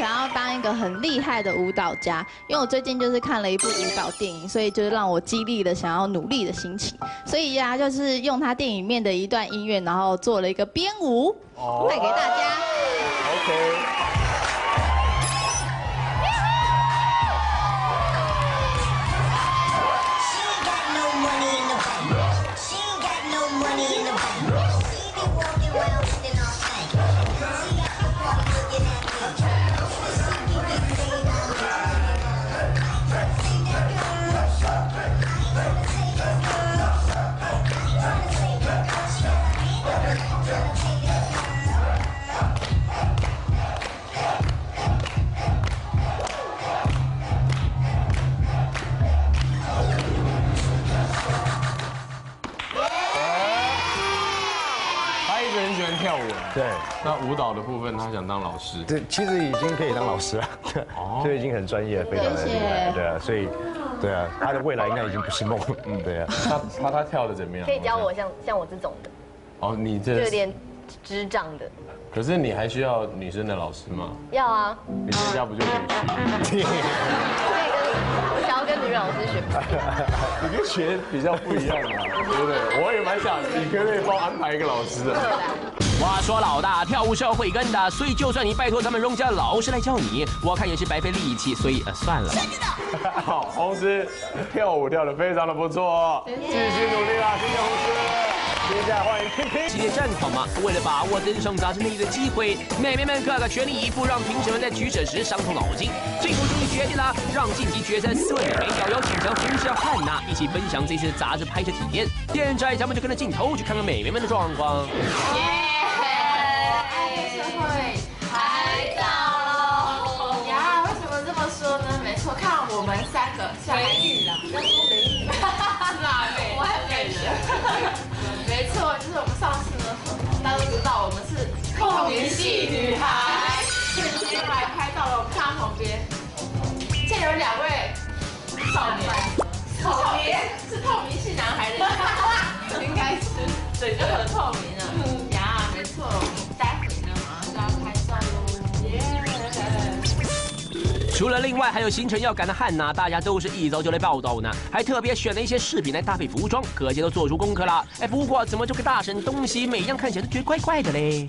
想要当一个很厉害的舞蹈家，因为我最近就是看了一部舞蹈电影，所以就是让我激励了想要努力的心情。所以呀，就是用他电影里面的一段音乐，然后做了一个编舞，带给大家。 OK。 跳舞， 对， 那舞蹈的部分他想当老师， 对，其实已经可以当老师了，就已经很专业，非常的厉害，对啊，所以，对啊，他的未来应该已经不是梦，对啊。 他跳的怎么样？ 可以教我像我这种的， 哦，你这就有点智障的。 可是你还需要女生的老师吗？ 要啊， 你在家不就可以学？ 我想要跟女老师学， 你跟学比较不一样嘛，对不对？我也蛮想，你可不可以帮我安排一个老师的？ 话说老大跳舞是要慧根的，所以就算你拜托咱们荣家老师来教你，我看也是白费力气，所以算了。 好，红师跳舞跳得非常的不错，继续努力啦，谢谢红师。接下来欢迎 KK。 激烈战场嘛，为了把握登上杂志内页的机会，妹妹们个个全力以赴，让评审们在取舍时伤透脑筋。最后终于决定了，让晋级决赛4位美眉瑶瑶、请成、红师、汉娜一起分享这次杂志拍摄体验。现在咱们就跟着镜头去看看美眉们的状况。 我们3个像美女啦，要说美女，是啊，美，我很美人。没错，就是我们上次呢，大家都知道我们是透明系女孩，所以今天来拍到了我们看旁边，现在有2位少年，是透明系男孩的，应该是，对，就很透明了。呀，没错，待会呢马上就要拍照喽，耶！ 除了另外还有行程要赶的汉娜，大家都是一早就来报道呢，还特别选了一些饰品来搭配服装，可见都做出功课了。哎，不过怎么这个大婶东西每样看起来都觉得怪怪的嘞？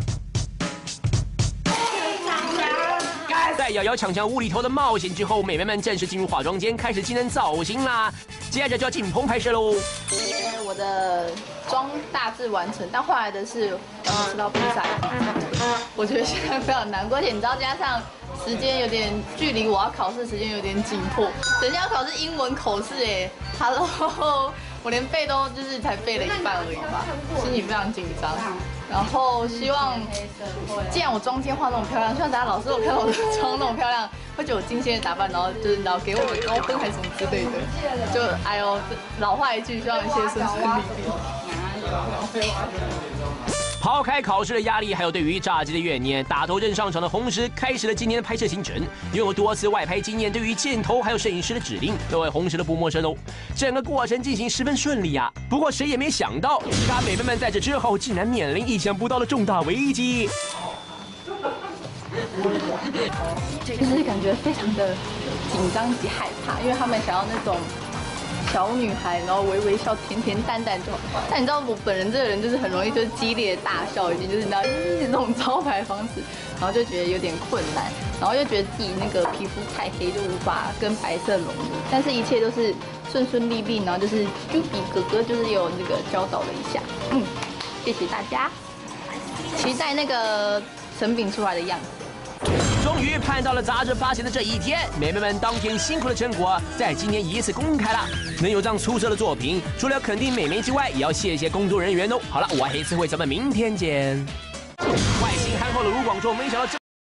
在瑶瑶抢无厘头的冒险之后，美眉们正式进入化妆间，开始技能造型啦。接着就要进棚拍摄喽。 我的妆大致完成，但后来的是吃到披萨，我觉得现在非常难过，而且你知道加上时间有点距离我要考试时间有点紧迫，等一下要考试英文口试哎 ，Hello， 我连背都就是才背了一半而已吧，心里非常紧张。然后希望，既然我妆今天化那么漂亮，希望大家老师我看到我的妆那么漂亮，会觉得我精心的打扮，然后就是然后给我个高分还是什么之类的。就哎呦，老话一句，希望一切顺顺利利。 抛开考试的压力，还有对于炸鸡的怨念，打头阵上场的红石开始了今年的拍摄行程。拥有多次外拍经验，对于箭头还有摄影师的指令，各位红石都不陌生哦。整个过程进行十分顺利啊。不过谁也没想到，其他美眉们在这之后竟然面临意想不到的重大危机。 就是感觉非常的紧张及害怕，因为他们想要那种小女孩，然后微微笑、甜甜淡淡就好。但你知道我本人这个人就是很容易就是激烈的大笑，已经就是你知道那种招牌方式，然后就觉得有点困难，然后又觉得自己那个皮肤太黑，就无法跟白色融入。但是一切都是顺顺利利，然后就是Juby哥哥就是有那个教导了一下，谢谢大家，期待那个成品出来的样子。 终于盼到了杂志发行的这一天，美眉们当天辛苦的成果在今年一次公开了。能有这样出色的作品，除了肯定美眉之外，也要谢谢工作人员哦。好了，我黑刺会，咱们明天见。外形憨厚的卢广仲，没想到这。